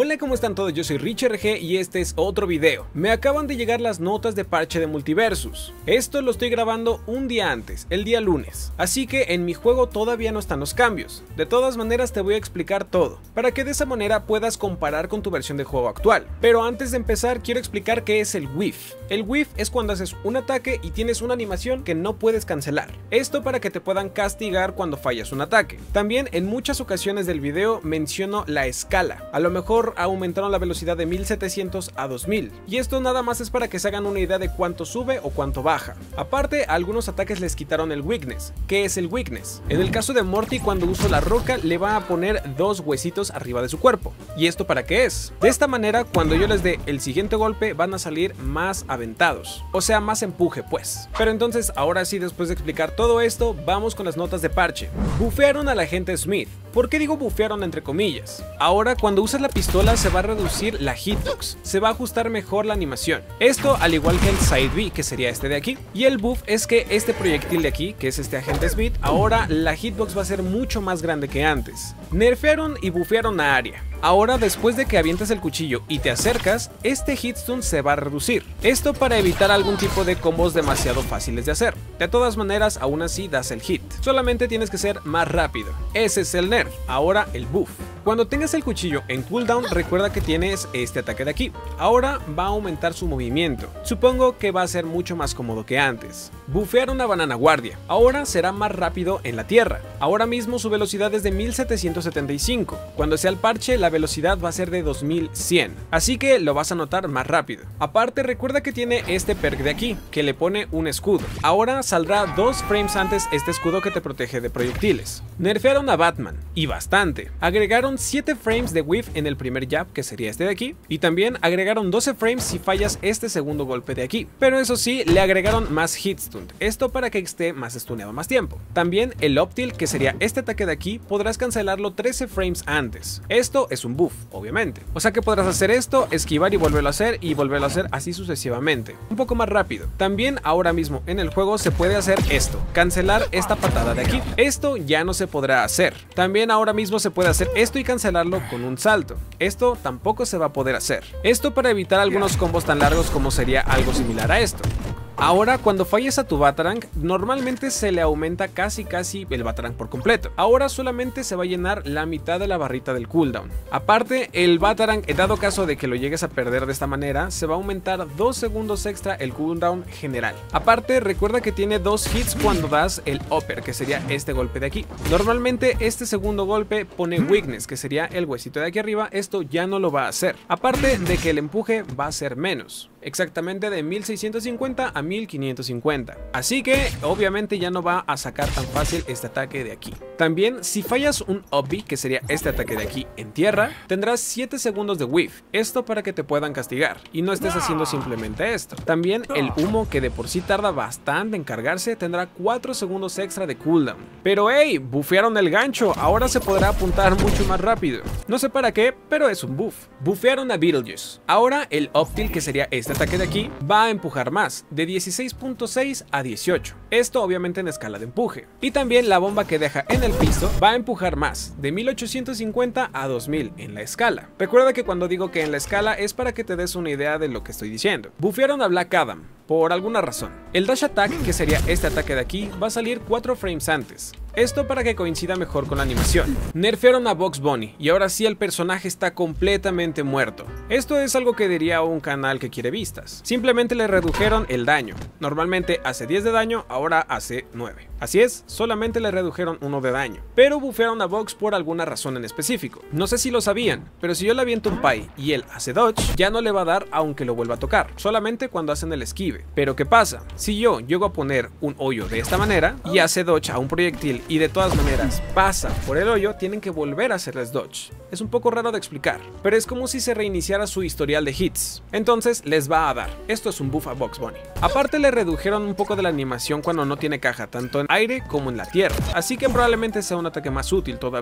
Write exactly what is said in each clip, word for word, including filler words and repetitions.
Hola, ¿cómo están todos? Yo soy RichRG y este es otro video. Me acaban de llegar las notas de parche de Multiversus. Esto lo estoy grabando un día antes, el día lunes. Así que en mi juego todavía no están los cambios. De todas maneras te voy a explicar todo, para que de esa manera puedas comparar con tu versión de juego actual. Pero antes de empezar quiero explicar qué es el whiff. El whiff es cuando haces un ataque y tienes una animación que no puedes cancelar. Esto para que te puedan castigar cuando fallas un ataque. También en muchas ocasiones del video menciono la escala. A lo mejor aumentaron la velocidad de mil setecientos a dos mil, y esto nada más es para que se hagan una idea de cuánto sube o cuánto baja. Aparte, a algunos ataques les quitaron el weakness. ¿Qué es el weakness? En el caso de Morty, cuando uso la roca le va a poner dos huesitos arriba de su cuerpo. ¿Y esto para qué es? De esta manera, cuando yo les dé el siguiente golpe van a salir más aventados, o sea, más empuje pues. Pero entonces, ahora sí, después de explicar todo esto, vamos con las notas de parche. Bufearon al agente Smith. ¿Por qué digo bufearon entre comillas? Ahora cuando usas la pistola se va a reducir la hitbox, se va a ajustar mejor la animación. Esto al igual que el side B, que sería este de aquí. Y el buff es que este proyectil de aquí, que es este agente Smith, ahora la hitbox va a ser mucho más grande que antes. Nerfearon y bufearon a Aria. Ahora, después de que avientas el cuchillo y te acercas, este hitstun se va a reducir. Esto para evitar algún tipo de combos demasiado fáciles de hacer. De todas maneras, aún así das el hit. Solamente tienes que ser más rápido. Ese es el nerf. Ahora el buff. Cuando tengas el cuchillo en cooldown, recuerda que tienes este ataque de aquí. Ahora va a aumentar su movimiento. Supongo que va a ser mucho más cómodo que antes. Bufearon a Banana Guardia. Ahora será más rápido en la tierra. Ahora mismo su velocidad es de mil setecientos setenta y cinco. Cuando sea el parche, la velocidad va a ser de dos mil cien. Así que lo vas a notar más rápido. Aparte, recuerda que tiene este perk de aquí, que le pone un escudo. Ahora saldrá dos frames antes este escudo que te protege de proyectiles. Nerfearon a Batman. Y bastante. Agregaron siete frames de whiff en el primer jab, que sería este de aquí, y también agregaron doce frames si fallas este segundo golpe de aquí. Pero eso sí, le agregaron más hitstun, esto para que esté más stuneado más tiempo. También el optil, que sería este ataque de aquí, podrás cancelarlo trece frames antes. Esto es un buff, obviamente. O sea que podrás hacer esto, esquivar y volverlo a hacer, y volverlo a hacer así sucesivamente. Un poco más rápido. También ahora mismo en el juego se puede hacer esto, cancelar esta patada de aquí. Esto ya no se podrá hacer. También ahora mismo se puede hacer esto y cancelarlo con un salto. Esto tampoco se va a poder hacer. Esto para evitar algunos combos tan largos como sería algo similar a esto. Ahora, cuando falles a tu Batarang, normalmente se le aumenta casi casi el Batarang por completo. Ahora solamente se va a llenar la mitad de la barrita del cooldown. Aparte, el Batarang, en dado caso de que lo llegues a perder de esta manera, se va a aumentar dos segundos extra el cooldown general. Aparte, recuerda que tiene dos hits cuando das el upper, que sería este golpe de aquí. Normalmente este segundo golpe pone weakness, que sería el huesito de aquí arriba. Esto ya no lo va a hacer. Aparte de que el empuje va a ser menos. Exactamente de mil seiscientos cincuenta a mil quinientos cincuenta. Así que obviamente ya no va a sacar tan fácil este ataque de aquí. También si fallas un up B, que sería este ataque de aquí en tierra, tendrás siete segundos de whiff. Esto para que te puedan castigar y no estés haciendo simplemente esto. También el humo, que de por sí tarda bastante en cargarse, tendrá cuatro segundos extra de cooldown. Pero hey, bufearon el gancho, ahora se podrá apuntar mucho más rápido. No sé para qué, pero es un buff. Bufearon a Beetlejuice. Ahora el optil, que sería este ataque de aquí, va a empujar más, de dieciséis punto seis a dieciocho. Esto obviamente en escala de empuje. Y también la bomba que deja en el piso va a empujar más, de mil ochocientos cincuenta a dos mil en la escala. Recuerda que cuando digo que en la escala es para que te des una idea de lo que estoy diciendo. Bufearon a Black Adam, por alguna razón. El dash attack, que sería este ataque de aquí, va a salir cuatro frames antes. Esto para que coincida mejor con la animación. Nerfearon a Bugs Bunny y ahora sí el personaje está completamente muerto. Esto es algo que diría un canal que quiere vistas. Simplemente le redujeron el daño. Normalmente hace diez de daño, ahora hace nueve. Así es, solamente le redujeron uno de daño. Pero bufearon a Bugs por alguna razón en específico. No sé si lo sabían, pero si yo le aviento un pie y él hace dodge, ya no le va a dar aunque lo vuelva a tocar, solamente cuando hacen el esquive. Pero ¿qué pasa? Si yo llego a poner un hoyo de esta manera y hace dodge a un proyectil y de todas maneras pasa por el hoyo, tienen que volver a hacerles dodge. Es un poco raro de explicar, pero es como si se reiniciara su historial de hits. Entonces les va a dar. Esto es un buff a Bugs Bunny. Aparte le redujeron un poco de la animación cuando no tiene caja, tanto en aire como en la tierra, así que probablemente sea un ataque más útil todavía.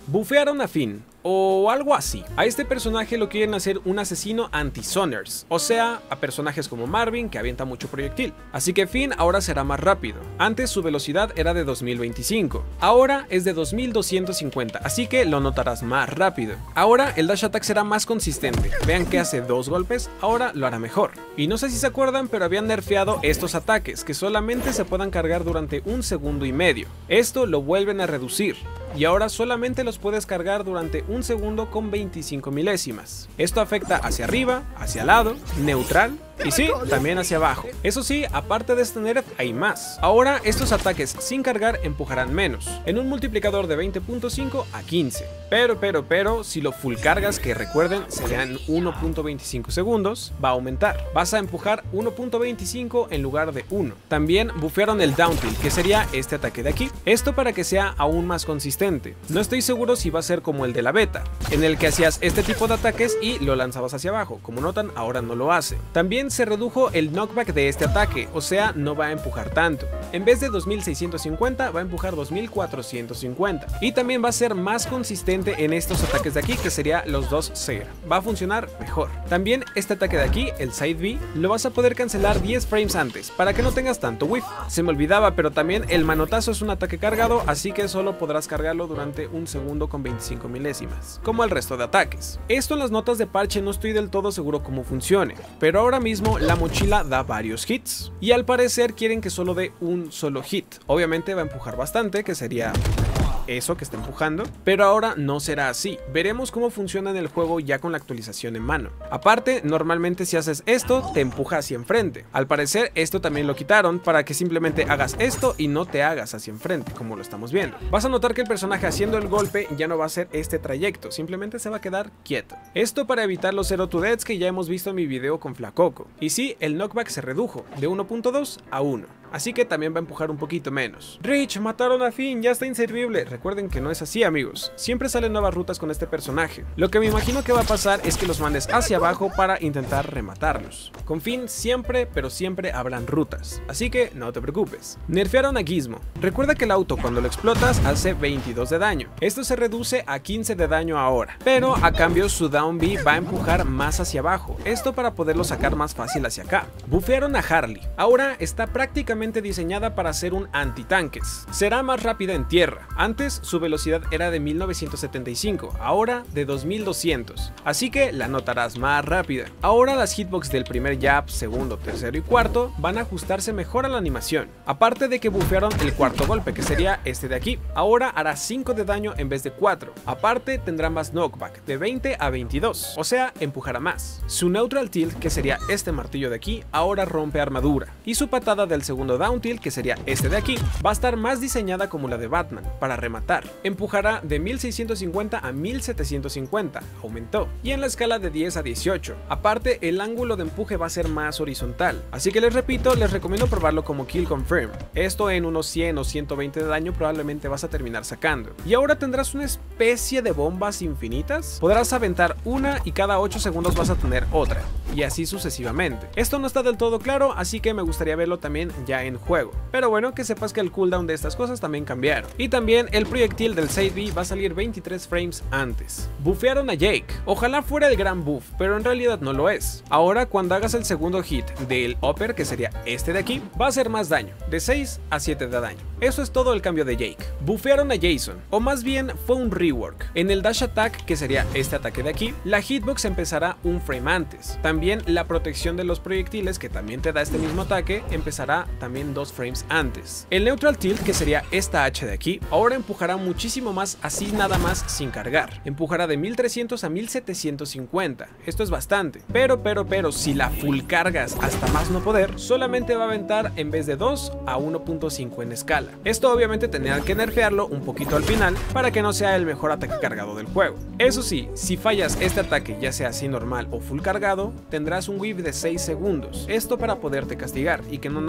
Bufearon a Finn, o algo así. A este personaje lo quieren hacer un asesino anti-zoners, o sea, a personajes como Marvin que avienta mucho proyectil. Así que Finn ahora será más rápido. Antes su velocidad era de dos mil veinticinco, ahora es de dos mil doscientos cincuenta, así que lo notarás más rápido. Ahora el dash attack será más consistente. Vean que hace dos golpes, ahora lo hará mejor. Y no sé si se acuerdan, pero habían nerfeado estos ataques, que solamente se puedan cargar durante un segundo y medio. Esto lo vuelven a reducir, y ahora solamente los puedes cargar durante un segundo con veinticinco milésimas. Esto afecta hacia arriba, hacia el lado, neutral y sí, también hacia abajo. Eso sí, aparte de este nerf hay más. Ahora estos ataques sin cargar empujarán menos, en un multiplicador de veinte punto cinco a quince. Pero, pero, pero, si lo full cargas, que recuerden serían uno punto veinticinco segundos, va a aumentar. Vas a empujar uno punto veinticinco en lugar de uno. También bufearon el down tilt, que sería este ataque de aquí. Esto para que sea aún más consistente. No estoy seguro si va a ser como el de la beta, en el que hacías este tipo de ataques y lo lanzabas hacia abajo. Como notan, ahora no lo hace. También se redujo el knockback de este ataque, o sea, no va a empujar tanto. En vez de dos mil seiscientos cincuenta, va a empujar dos mil cuatrocientos cincuenta. Y también va a ser más consistente en estos ataques de aquí, que sería los dos Seer. Va a funcionar mejor. También este ataque de aquí, el Side B, lo vas a poder cancelar diez frames antes, para que no tengas tanto whiff. Se me olvidaba, pero también el manotazo es un ataque cargado, así que solo podrás cargarlo durante un segundo con veinticinco milésimas, como el resto de ataques. Esto en las notas de parche no estoy del todo seguro cómo funcione, pero ahora mismo la mochila da varios hits, y al parecer quieren que solo dé un solo hit. Obviamente va a empujar bastante, que sería eso que está empujando, pero ahora no será así. Veremos cómo funciona en el juego ya con la actualización en mano. Aparte, normalmente si haces esto, te empuja hacia enfrente. Al parecer, esto también lo quitaron para que simplemente hagas esto y no te hagas hacia enfrente, como lo estamos viendo. Vas a notar que el personaje haciendo el golpe ya no va a hacer este trayecto, simplemente se va a quedar quieto. Esto para evitar los zero to deaths que ya hemos visto en mi video con Flacoco. Y sí, el knockback se redujo de uno punto dos a uno. Así que también va a empujar un poquito menos. Rich, mataron a Finn, ya está inservible. Recuerden que no es así, amigos. Siempre salen nuevas rutas con este personaje. Lo que me imagino que va a pasar es que los mandes hacia abajo para intentar rematarlos. Con Finn siempre, pero siempre habrán rutas, así que no te preocupes. Nerfearon a Gizmo. Recuerda que el auto cuando lo explotas hace veintidós de daño. Esto se reduce a quince de daño ahora, pero a cambio su down B va a empujar más hacia abajo. Esto para poderlo sacar más fácil hacia acá. Bufearon a Harley. Ahora está prácticamente diseñada para ser un anti-tanques. Será más rápida en tierra. Antes su velocidad era de mil novecientos setenta y cinco, ahora de dos mil doscientos, así que la notarás más rápida. Ahora las hitbox del primer jab, segundo, tercero y cuarto van a ajustarse mejor a la animación. Aparte de que bufearon el cuarto golpe, que sería este de aquí. Ahora hará cinco de daño en vez de cuatro. Aparte tendrá más knockback, de veinte a veintidós, o sea, empujará más. Su neutral tilt, que sería este martillo de aquí, ahora rompe armadura. Y su patada del segundo down tilt, que sería este de aquí, va a estar más diseñada como la de Batman, para rematar. Empujará de mil seiscientos cincuenta a mil setecientos cincuenta, aumentó. Y en la escala de diez a dieciocho. Aparte, el ángulo de empuje va a ser más horizontal. Así que les repito, les recomiendo probarlo como Kill Confirm. Esto en unos cien o ciento veinte de daño probablemente vas a terminar sacando. Y ahora tendrás una especie de bombas infinitas. Podrás aventar una y cada ocho segundos vas a tener otra. Y así sucesivamente. Esto no está del todo claro, así que me gustaría verlo también ya en juego. Pero bueno, que sepas que el cooldown de estas cosas también cambiaron. Y también el proyectil del Side B va a salir veintitrés frames antes. Bufearon a Jake. Ojalá fuera el gran buff, pero en realidad no lo es. Ahora cuando hagas el segundo hit del upper, que sería este de aquí, va a hacer más daño, de seis a siete de daño. Eso es todo el cambio de Jake. Bufearon a Jason, o más bien fue un rework. En el dash attack, que sería este ataque de aquí, la hitbox empezará un frame antes. También la protección de los proyectiles, que también te da este mismo ataque, empezará también dos frames antes. El neutral tilt, que sería esta H de aquí, ahora empujará muchísimo más así nada más sin cargar. Empujará de mil trescientos a mil setecientos cincuenta. Esto es bastante. Pero, pero, pero, si la full cargas hasta más no poder, solamente va a aventar en vez de dos a uno punto cinco en escala. Esto obviamente tendrán que nerfearlo un poquito al final para que no sea el mejor ataque cargado del juego. Eso sí, si fallas este ataque ya sea así normal o full cargado, tendrás un whiff de seis segundos. Esto para poderte castigar y que no nada más les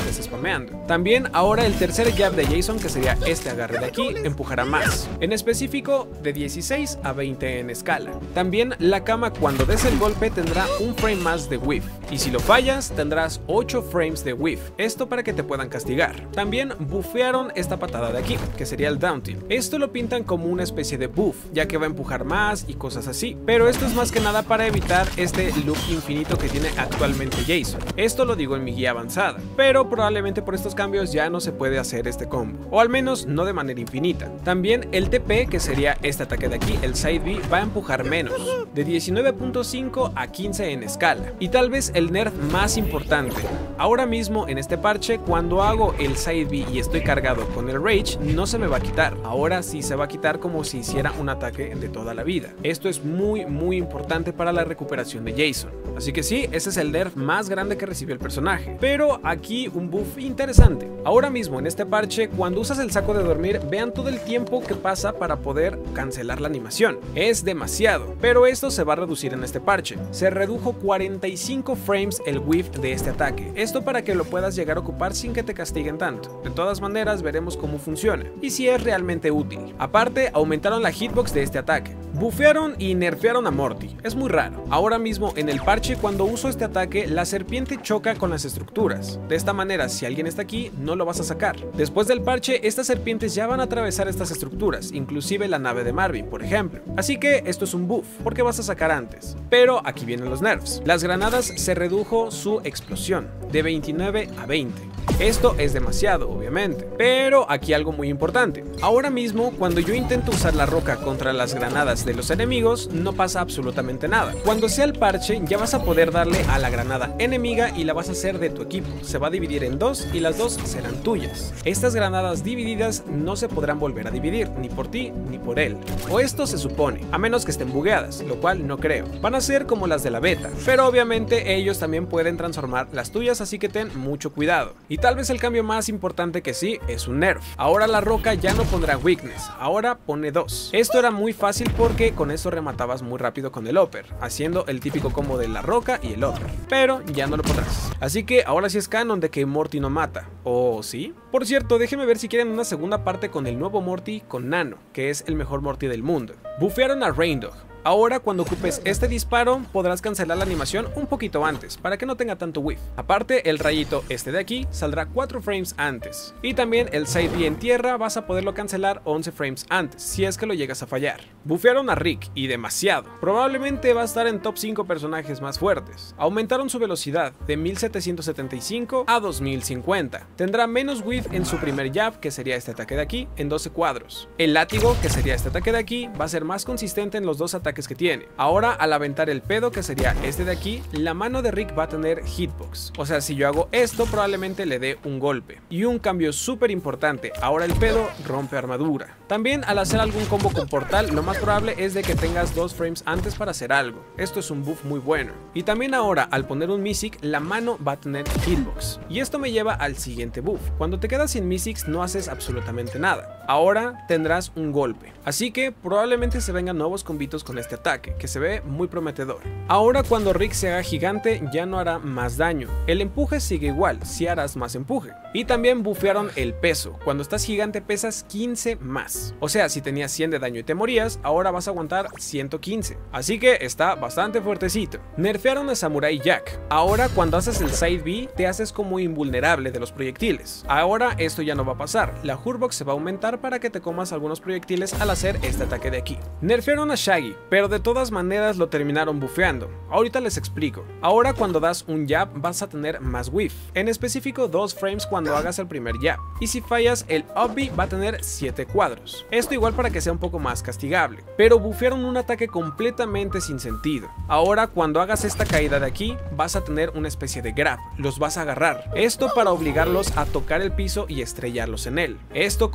estés spameando. También ahora el tercer jab de Jason, que sería este agarre de aquí, empujará más, en específico de dieciséis a veinte en escala. También la cama cuando des el golpe tendrá un frame más de whiff, y si lo fallas tendrás ocho frames de whiff, esto para que te puedan castigar. También buffearon esta patada de aquí, que sería el down tilt. Esto lo pintan como una especie de buff, ya que va a empujar más y cosas así, pero esto es más que nada para evitar este loop infinito que tiene actualmente Jason. Esto lo digo en mi guía avanzada, pero probablemente por estos cambios ya no se puede hacer este combo, o al menos no de manera infinita. También el T P, que sería este ataque de aquí, el side B, va a empujar menos, de diecinueve punto cinco a quince en escala. Y tal vez el nerf más importante, ahora mismo en este parche, cuando hago el side B y estoy cargado con el rage, no se me va a quitar. Ahora sí se va a quitar como si hiciera un ataque de toda la vida. Esto es muy muy importante para la recuperación de Jason. Así que sí, ese es el nerf más grande que recibió el personaje. Pero aquí un buff interesante. Ahora mismo en este parche, cuando usas el saco de dormir, vean todo el tiempo que pasa para poder cancelar la animación. Es demasiado, pero esto se va a reducir en este parche. Se redujo cuarenta y cinco frames el whiff de este ataque. Esto para que lo puedas llegar a ocupar sin que te castiguen tanto. De todas maneras veremos cómo funciona y si es realmente útil. Aparte, aumentaron la hitbox de este ataque. Buffearon y nerfearon a Morty. Es muy raro. Ahora mismo en el parche, cuando uso este ataque, la serpiente choca con las estructuras. De esta manera, si alguien está aquí, no lo vas a sacar. Después del parche, estas serpientes ya van a atravesar estas estructuras, inclusive la nave de Marvin, por ejemplo. Así que esto es un buff, porque vas a sacar antes. Pero aquí vienen los nerfs. Las granadas se redujo su explosión, de veintinueve a veinte. Esto es demasiado, obviamente, pero aquí algo muy importante. Ahora mismo, cuando yo intento usar la roca contra las granadas de los enemigos, no pasa absolutamente nada. Cuando sea el parche, ya vas a poder darle a la granada enemiga y la vas a hacer de tu equipo. Se va a dividir en dos y las dos serán tuyas. Estas granadas divididas no se podrán volver a dividir, ni por ti ni por él. O esto se supone, a menos que estén bugueadas, lo cual no creo. Van a ser como las de la beta, pero obviamente ellos también pueden transformar las tuyas, así que ten mucho cuidado. Y tal vez el cambio más importante que sí es un nerf. Ahora la roca ya no pondrá weakness, ahora pone dos. Esto era muy fácil porque con eso rematabas muy rápido con el upper, haciendo el típico combo de la roca y el upper, pero ya no lo podrás. Así que ahora sí es canon de que Morty no mata, ¿o sí? Por cierto, déjenme ver si quieren una segunda parte con el nuevo Morty con Nano, que es el mejor Morty del mundo. Buffearon a Raindog. Ahora cuando ocupes este disparo podrás cancelar la animación un poquito antes, para que no tenga tanto whiff. Aparte, el rayito este de aquí saldrá cuatro frames antes. Y también el side B en tierra vas a poderlo cancelar once frames antes, si es que lo llegas a fallar. Buffearon a Rick, y demasiado. Probablemente va a estar en top cinco personajes más fuertes. Aumentaron su velocidad de mil setecientos setenta y cinco a dos mil cincuenta. Tendrá menos whiff en su primer jab, que sería este ataque de aquí, en doce cuadros. El látigo, que sería este ataque de aquí, va a ser más consistente en los dos ataques que tiene. Ahora, al aventar el pedo, que sería este de aquí, la mano de Rick va a tener hitbox. O sea, si yo hago esto, probablemente le dé un golpe. Y un cambio súper importante, ahora el pedo rompe armadura. También, al hacer algún combo con portal, lo más probable es de que tengas dos frames antes para hacer algo. Esto es un buff muy bueno. Y también ahora, al poner un Mysic, la mano va a tener hitbox. Y esto me lleva al siguiente buff. Cuando te quedas sin Mysics, no haces absolutamente nada. Ahora tendrás un golpe. Así que probablemente se vengan nuevos combitos con este ataque, que se ve muy prometedor. Ahora cuando Rick se haga gigante ya no hará más daño. El empuje sigue igual, si harás más empuje. Y también buffearon el peso. Cuando estás gigante pesas quince más. O sea, si tenías cien de daño y te morías, ahora vas a aguantar ciento quince. Así que está bastante fuertecito. Nerfearon a Samurai Jack. Ahora cuando haces el side B te haces como invulnerable de los proyectiles. Ahora esto ya no va a pasar. La Hurbox se va a aumentar para que te comas algunos proyectiles al hacer este ataque de aquí. Nerfearon a Shaggy, pero de todas maneras lo terminaron buffeando. Ahorita les explico. Ahora cuando das un jab vas a tener más whiff, en específico dos frames cuando hagas el primer jab, y si fallas el up B va a tener siete cuadros. Esto igual para que sea un poco más castigable, pero buffearon un ataque completamente sin sentido. Ahora cuando hagas esta caída de aquí vas a tener una especie de grab, los vas a agarrar, esto para obligarlos a tocar el piso y estrellarlos en él. Esto, como se pueden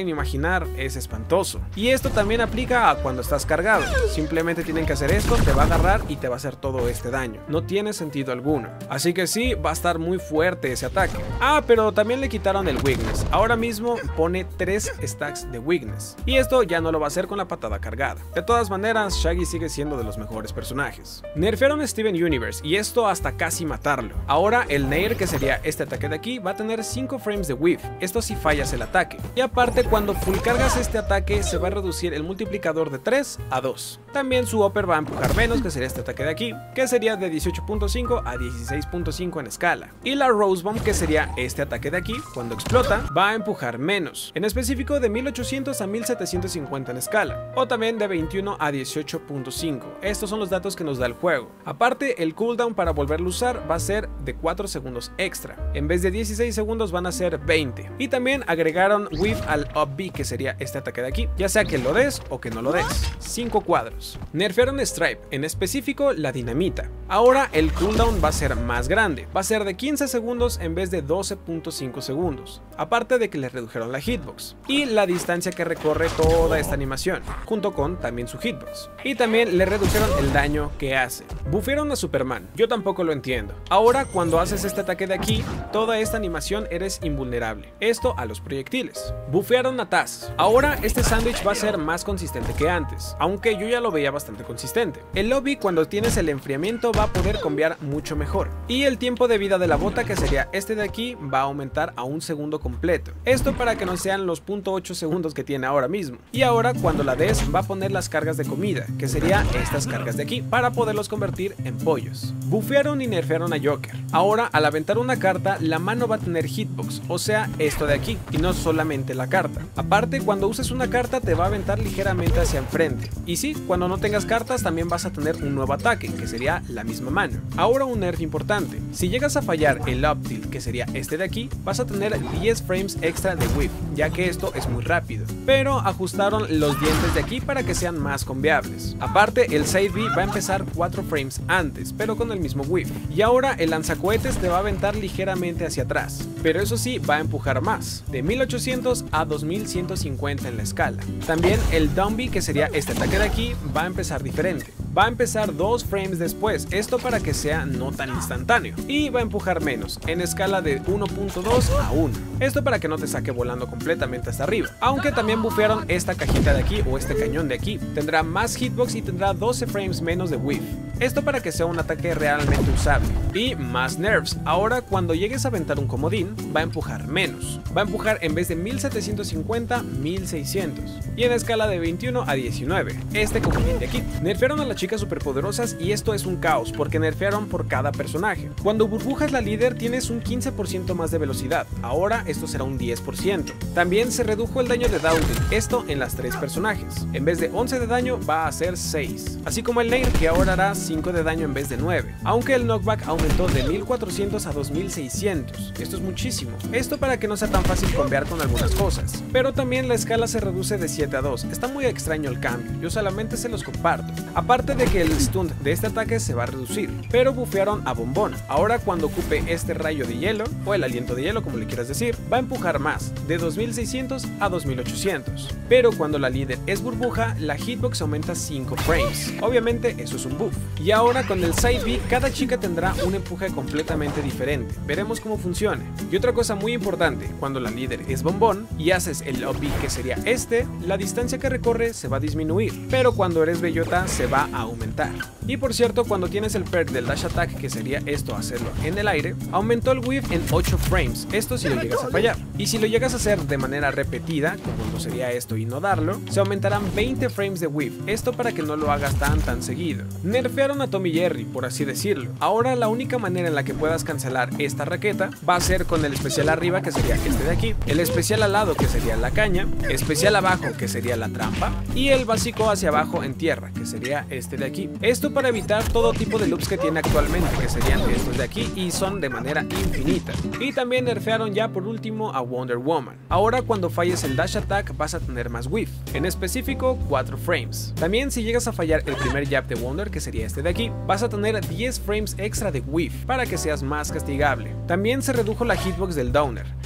pueden imaginar, es espantoso. Y esto también aplica a cuando estás cargado. Simplemente tienen que hacer esto, te va a agarrar y te va a hacer todo este daño. No tiene sentido alguno. Así que sí, va a estar muy fuerte ese ataque. Ah, pero también le quitaron el weakness. Ahora mismo pone tres stacks de weakness. Y esto ya no lo va a hacer con la patada cargada. De todas maneras, Shaggy sigue siendo de los mejores personajes. Nerfearon a Steven Universe y esto hasta casi matarlo. Ahora el Nair, que sería este ataque de aquí, va a tener cinco frames de whiff. Esto si fallas el ataque. Y aparte, cuando full cargas este ataque se va a reducir el multiplicador de tres a dos. También su upper va a empujar menos, que sería este ataque de aquí, que sería de dieciocho punto cinco a dieciséis punto cinco en escala. Y la Rose Bomb, que sería este ataque de aquí, cuando explota, va a empujar menos. En específico de mil ochocientos a mil setecientos cincuenta en escala. O también de veintiuno a dieciocho punto cinco. Estos son los datos que nos da el juego. Aparte, el cooldown para volverlo a usar va a ser de cuatro segundos extra. En vez de dieciséis segundos van a ser veinte. Y también agregaron whiff al up B, que sería este ataque de aquí, ya sea que lo des o que no lo des. cinco cuadros. Nerfearon Stripe, en específico la dinamita. Ahora el cooldown va a ser más grande, va a ser de quince segundos en vez de doce punto cinco segundos. Aparte de que le redujeron la hitbox y la distancia que recorre toda esta animación, junto con también su hitbox. Y también le redujeron el daño que hace. Bufearon a Superman, yo tampoco lo entiendo. Ahora cuando haces este ataque de aquí, toda esta animación eres invulnerable. Esto a los proyectiles. Bufearon a Taz. Ahora este sándwich va a ser más consistente que antes, aunque yo ya lo veía bastante consistente. El lobby, cuando tienes el enfriamiento, va a poder cambiar mucho mejor. Y el tiempo de vida de la bota, que sería este de aquí, va a aumentar a un segundo completo. Esto para que no sean los cero punto ocho segundos que tiene ahora mismo. Y ahora cuando la des va a poner las cargas de comida, que sería estas cargas de aquí, para poderlos convertir en pollos. Bufearon y nerfearon a Joker. Ahora al aventar una carta, la mano va a tener hitbox, o sea esto de aquí, y no solamente la carta. Aparte, cuando uses una carta te va a aventar ligeramente hacia enfrente. Y sí, cuando no tengas cartas también vas a tener un nuevo ataque, que sería la misma mano. Ahora un nerf importante. Si llegas a fallar el up tilt, que sería este de aquí, vas a tener diez frames extra de whip, ya que esto es muy rápido. Pero ajustaron los dientes de aquí para que sean más conviables. Aparte, el side B va a empezar cuatro frames antes, pero con el mismo whip. Y ahora el lanzacohetes te va a aventar ligeramente hacia atrás, pero eso sí va a empujar más, de mil ochocientos a dos mil ciento cincuenta en la escala. También el down B, que sería este ataque de aquí, va a empezar diferente. Va a empezar dos frames después, esto para que sea no tan instantáneo, y va a empujar menos, en escala de uno punto dos a uno. Esto para que no te saque volando completamente hasta arriba. Aunque también bufearon esta cajita de aquí o este cañón de aquí. Tendrá más hitbox y tendrá doce frames menos de whiff. Esto para que sea un ataque realmente usable. Y más nerfs. Ahora cuando llegues a aventar un comodín, va a empujar menos. Va a empujar en vez de mil setecientos cincuenta, mil seiscientos. Y en escala de veintiuno a diecinueve. Este comodín de aquí. Nerfearon a las chicas superpoderosas y esto es un caos porque nerfearon por cada personaje. Cuando burbujas la líder tienes un quince por ciento más de velocidad. Ahora esto será un diez por ciento. También se redujo el daño de Downtilt. Esto en las tres personajes. En vez de once de daño va a ser seis. Así como el Nair, que ahora hará cinco de daño en vez de nueve. Aunque el knockback aumentó de mil cuatrocientos a dos mil seiscientos. Esto es muchísimo. Esto para que no sea tan fácil combear con algunas cosas. Pero también la escala se reduce de siete a dos. Está muy extraño el cambio. Yo solamente se los comparto. Aparte de que el stun de este ataque se va a reducir. Pero bufearon a Bombón. Ahora cuando ocupe este rayo de hielo, o el aliento de hielo como le quieras decir, va a empujar más, de dos mil seiscientos a dos mil ochocientos. Pero cuando la líder es burbuja, la hitbox aumenta cinco frames. Obviamente eso es un buff. Y ahora con el side B, cada chica tendrá un empuje completamente diferente. Veremos cómo funciona. Y otra cosa muy importante, cuando la líder es Bombón y haces el up B, que sería este, la distancia que recorre se va a disminuir. Pero cuando eres Bellota se va a aumentar. Y por cierto, cuando tienes el perk del dash attack, que sería esto, hacerlo en el aire, aumentó el whiff en ocho frames. Esto si lo llegas a fallar. Y si lo llegas a hacer de manera repetida, como no sería esto y no darlo, se aumentarán veinte frames de whiff. Esto para que no lo hagas tan tan seguido. Nerfearon a Tommy Jerry, por así decirlo. Ahora la única manera en la que puedas cancelar esta raqueta va a ser con el especial arriba, que sería este de aquí, el especial al lado, que sería la caña, especial abajo, que sería la trampa, y el básico hacia abajo en tierra, que sería este de aquí. Esto para evitar todo tipo de loops que tiene actualmente, que serían estos de aquí y son de manera infinita. Y también nerfearon ya por último a Wonder Woman. Ahora cuando falles el dash attack vas a tener más whiff, en específico cuatro frames. También si llegas a fallar el primer jab de Wonder, que sería este de aquí, vas a tener diez frames extra de whiff para que seas más castigable. También se redujo la hitbox del downer.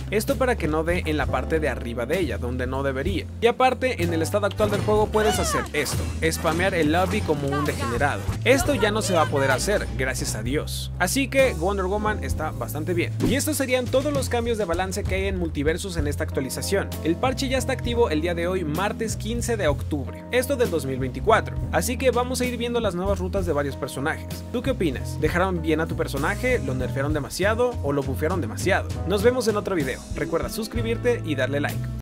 esto para que no dé en la parte de arriba de ella, donde no debería. Y aparte, en el estado actual del juego puedes hacer esto, spamear el lobby como un degenerado. Esto ya no se va a poder hacer, gracias a Dios. Así que Wonder Woman está bastante bien. Y estos serían todos los cambios de balance que hay en Multiversus en esta actualización. El parche ya está activo el día de hoy, martes quince de octubre, esto del dos mil veinticuatro. Así que vamos a ir viendo las nuevas rutas de varios personajes. ¿Tú qué opinas? ¿Dejaron bien a tu personaje? ¿Lo nerfearon demasiado? ¿O lo bufearon demasiado? Nos vemos en otro video. Recuerda suscribirte y darle like.